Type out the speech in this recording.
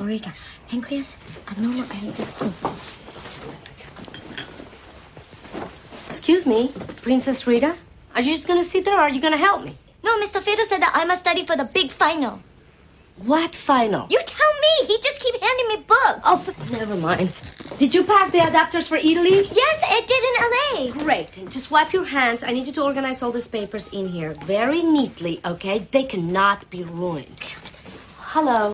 Aorta, pancreas, abnormal access group. Excuse me, Princess Rita? Are you just gonna sit there or are you gonna help me? No, Mr. Fiddle said that I must study for the big final. What final? You tell me. He just keeps handing me books. Oh, never mind. Did you pack the adapters for Italy? Yes, I did in L.A. Great. Just wipe your hands. I need you to organize all these papers in here very neatly, okay? They cannot be ruined. Hello.